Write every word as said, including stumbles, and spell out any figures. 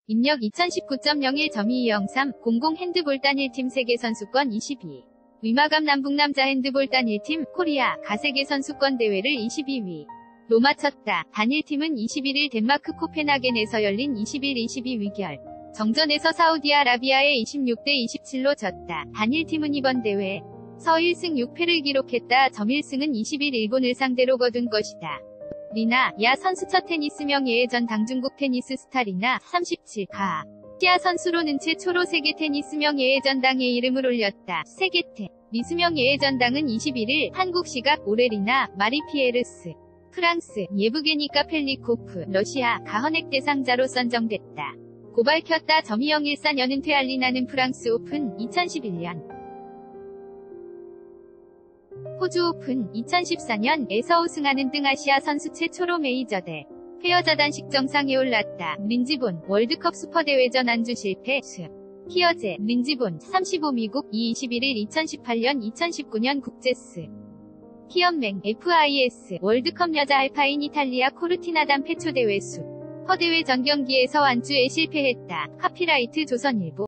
입력 이천십구 점 영일 점 이이영삼 공공 핸드볼 단일팀 세계선수권 이십이. 위마감 남북 남자 핸드볼 단일팀 코리아 가세계선수권 대회를 이십이 위로 마쳤다. 단일팀은 이십일 일 덴마크 코펜하겐에서 열린 이십일 이십이 위결 정전에서 사우디아라비아에 이십육 대 이십칠로 졌다. 단일팀은 이번 대회서 일 승 육 패를 기록했다. 점 일 승은 이십일 일본을 상대로 거둔 것이다. 리나, 야 선수 첫 테니스 명예의 전 당중국 테니스 스타 리나, 삼십칠 가. 시아 선수로는 최초로 세계 테니스 명예의 전당에 이름을 올렸다. 세계테. 미스 명예의 전당은 이십일 일 한국 시각 올해 리나, 마리 피에르스, 프랑스, 예브게니카 펠리코프, 러시아, 가헌액 대상자로 선정됐다. 고 밝혔다. 점 이영일사 년 은퇴할 리나는 프랑스 오픈, 이천십일 년 호주 오픈, 이천십사 년에서 우승하는 등 아시아 선수 최초로 메이저대 페어자단식 정상에 올랐다. 린지본, 월드컵 슈퍼대회전 안주 실패, 수. 히어제, 린지본, 삼십오 미국, 이 이십일 일 이천십팔 년 이천십구 년 국제스. 키연맹, 에프아이에스, 월드컵 여자 알파인 이탈리아 코르티나단 페초 대회 수. 허대회 전 경기에서 안주에 실패했다. 카피라이트 조선일보.